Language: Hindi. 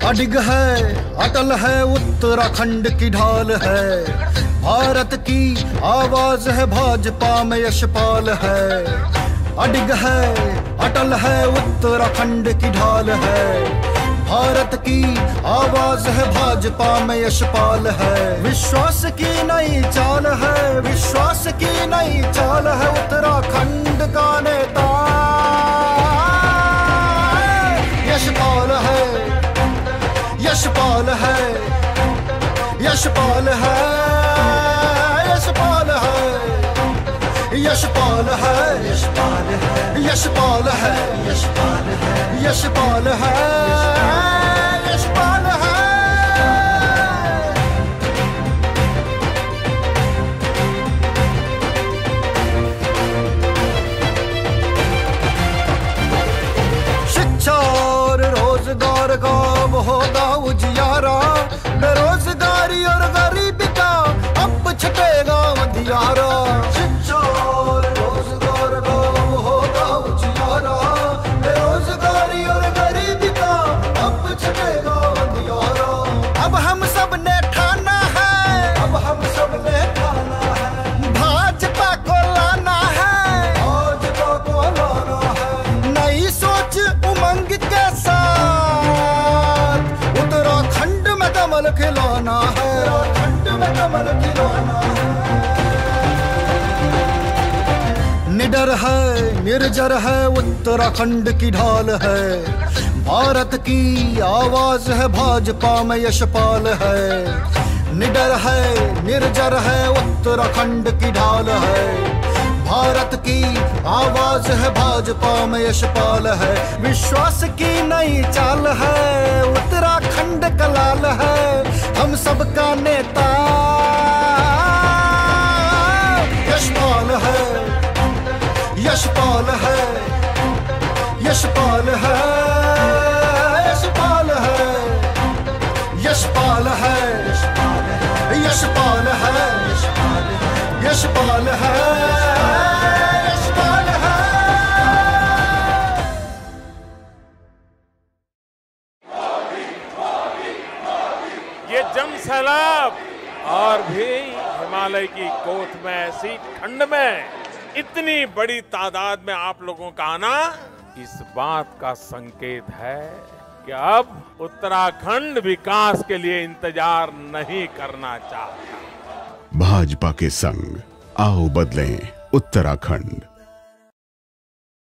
अडिग है, अटल है, उत्तराखंड की ढाल है। भारत की आवाज है, भाजपा में यशपाल है। अडिग है, अटल है, उत्तराखंड की ढाल है। भारत की आवाज है, भाजपा में यशपाल है। विश्वास की नई चाल है, विश्वास की नई चाल है, उत्तराखंड का नेता यशपाल है। यशपाल है, यशपाल है, यशपाल है, यशपाल है, यशपाल है, यशपाल है, यशपाल है, यशपाल है, यशपाल है। शिक्षा और रोजगार का होगा उजियारा, बेरोजगारी और गरीबी का अब छटेगा अंधियारा। शिक्षा और रोजगार का होगा उजियारा, बेरोजगारी और गरीबी का अब छटेगा अंधियारा। अब हम सब ने ठाना है, अब हम सब ने ठाना है, भाजपा को लाना है, भाजपा को लाना है। नई सोच उमंग के साथ उत्तराखंड में कमल खिलाना है, उत्तराखंड में कमल खिलाना है। निडर है, निर्जर है, उत्तराखंड की ढाल है। भारत की आवाज है, भाजपा में यशपाल है। निडर है, निर्जर है, उत्तराखंड की ढाल है। भारत की आवाज है, भाजपा में यशपाल है। विश्वास की नई चाल है, उत्तराखंड का लाल है, हम सबका नेता यशपाल है। यशपाल है, यशपाल है, यशपाल है, यशपाल है, यशपाल है, यशपाल है, यशपाल है। ये जम सैलाब और भी हिमालय की गोद में ऐसी ठंड में इतनी बड़ी तादाद में आप लोगों का आना इस बात का संकेत है कि अब उत्तराखंड विकास के लिए इंतजार नहीं करना चाहता। भाजपा के संग आओ बदलें उत्तराखंड।